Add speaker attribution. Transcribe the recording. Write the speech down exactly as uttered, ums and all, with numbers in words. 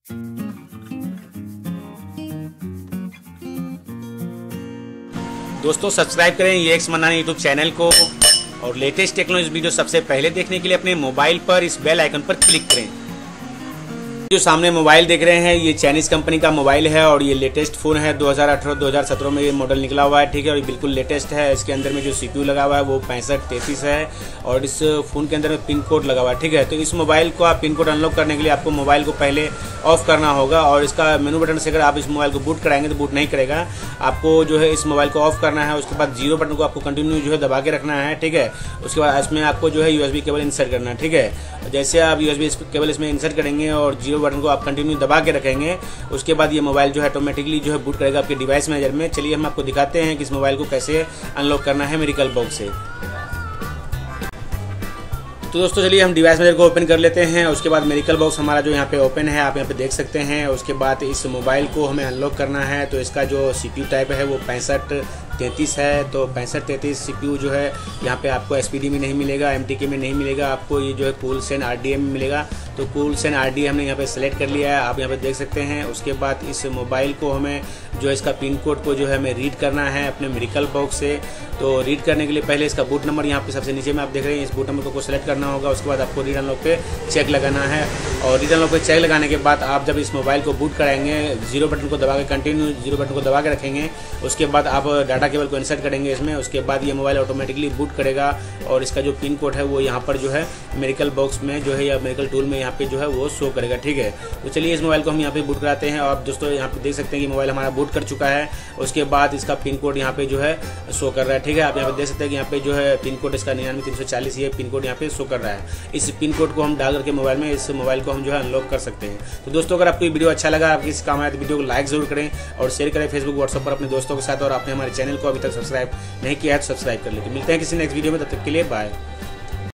Speaker 1: दोस्तों सब्सक्राइब करें ये एक्स मनानी यूट्यूब चैनल को और लेटेस्ट टेक्नोलॉजी वीडियो सबसे पहले देखने के लिए अपने मोबाइल पर इस बेल आइकन पर क्लिक करें। जो सामने मोबाइल देख रहे हैं ये चाइनीज कंपनी का मोबाइल है और ये लेटेस्ट फ़ोन है दो हज़ार अठारह दो हज़ार सत्रह में ये मॉडल निकला हुआ है, ठीक है। और ये बिल्कुल लेटेस्ट है। इसके अंदर में जो सीपीयू लगा हुआ है वो पैंसठ तैंतीस है और इस फ़ोन के अंदर में पिन कोड लगा हुआ है, ठीक है। तो इस मोबाइल को आप पिन कोड अनलॉक करने के लिए आपको मोबाइल को पहले ऑफ करना होगा और इसका मेनू बटन से अगर आप इस मोबाइल को बूट कराएंगे तो बूट नहीं करेगा। आपको जो है इस मोबाइल को ऑफ करना है, उसके बाद जीरो बटन को आपको कंटिन्यू जो है दबा के रखना है, ठीक है। उसके बाद इसमें आपको जो है यूएसबी केबल इंसर्ट करना है, ठीक है। जैसे आप यूएसबी केबल इसमें इंसर्ट करेंगे और जीरो बटन को आप कंटिन्यू दबा के रखेंगे, उसके बाद ये मोबाइल जो है ऑटोमेटिकली जो है बूट करेगा आपके डिवाइस मैनेजर में। चलिए हम आपको दिखाते हैं कि इस मोबाइल को कैसे अनलॉक करना है मिरेकल बॉक्स से। तो दोस्तों चलिए हम डिवाइस मैनेजर को ओपन कर लेते हैं। उसके बाद मिरेकल बॉक्स हमारा जो यहाँ पे ओपन है, आप यहाँ पे देख सकते हैं। उसके बाद इस मोबाइल को हमें अनलॉक करना है। तो इसका जो सीपीयू टाइप है वो पैंसठ तैंतीस है। तो पैंसठ तैंतीस सीपीयू जो है यहाँ पे आपको एसपीडी में नहीं मिलेगा, एमटीके में नहीं मिलेगा, आपको ये जो है कूलसेन आरडीएम में मिलेगा। तो कूलसेन आरडीएम हमने यहाँ पे सेलेक्ट कर लिया है, आप यहाँ पे देख सकते हैं। उसके बाद इस मोबाइल को हमें जो है इसका पिन कोड को जो है हमें रीड करना है अपने मिरेकल बॉक्स से। तो रीड करने के लिए पहले इसका बूट नंबर यहाँ पे सबसे नीचे में आप देख रहे हैं, इस बूट नंबर को सेलेक्ट करना होगा। उसके बाद आपको रीड अनलॉक पे चेक लगाना है और रीड अनलॉक पे चेक लगाने के बाद आप जब इस मोबाइल को बूट कराएंगे जीरो बटन को दबा के कंटिन्यू जीरो बटन को दबा के रखेंगे। उसके बाद आप डाटा केबल को इंसर्ट करेंगे इसमें। उसके बाद ये मोबाइल ऑटोमेटिकली बूट करेगा और इसका जो पिन कोड है वो यहाँ पर जो है मिरेकल बॉक्स में जो है या मिरेकल टूल में यहाँ पे जो है वो शो करेगा, ठीक है। तो चलिए इस मोबाइल को हम यहाँ पे बूट कराते हैं और दोस्तों यहाँ पे देख सकते हैं कि मोबाइल हमारा बूट कर चुका है। उसके बाद इसका पिन कोड यहाँ पे जो है शो कर रहा है, ठीक है। आप यहाँ पे देख सकते हैं कि यहाँ पे जो है पिन कोड इसका निन्यानवे तीन सौ चालीस ये पिन कोड यहाँ पे शो कर रहा है। इस पिन कोड को हम डाल करके मोबाइल में इस मोबाइल को हम जो है अनलॉक कर सकते हैं। तो दोस्तों अगर आपको वीडियो अच्छा लगा, आपकी इस काम आया तो वीडियो को लाइक जरूर करें और शेयर करें फेसबुक व्हाट्सएप पर अपने दोस्तों के साथ। और आपने हमारे चैनल को अभी तक सब्सक्राइब नहीं किया है तो सब्सक्राइब कर लें। तो मिलते हैं किसी नेक्स्ट वीडियो में, तब तक के लिए बाय।